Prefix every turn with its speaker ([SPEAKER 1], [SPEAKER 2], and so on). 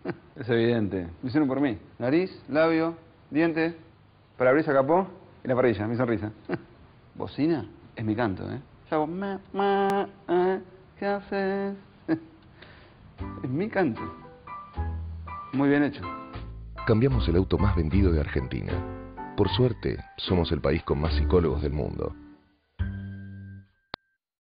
[SPEAKER 1] Es evidente. Lo hicieron por mí. Nariz, labio, dientes, parabrisas, capó y la parrilla, mi sonrisa. Bocina es mi canto, ¿eh? Yo hago ¿qué haces? Es mi canto. Muy bien hecho.
[SPEAKER 2] Cambiamos el auto más vendido de Argentina. Por suerte, somos el país con más psicólogos del mundo.